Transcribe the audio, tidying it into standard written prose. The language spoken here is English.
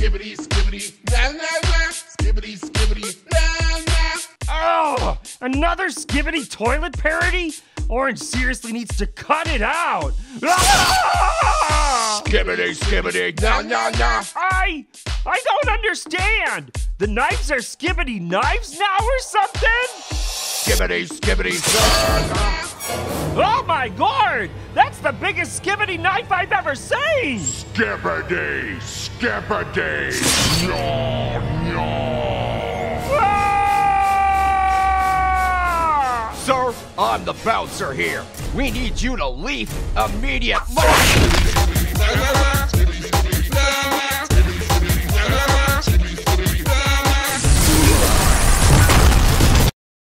Skibidi, skibidi, na na na. Skibidi, skibidi, na na. Oh, another Skibidi toilet parody? Orange seriously needs to cut it out. Ah! Skibidi, skibidi, na na na. I don't understand. The knives are Skibidi Knives now or something? Skibidi, skibidi, na na. Oh my lord! That's the biggest Skibidi knife I've ever seen! Skibidi, skibidi, no, no. Ah! Sir, I'm the bouncer here. We need you to leave immediately. Na na na.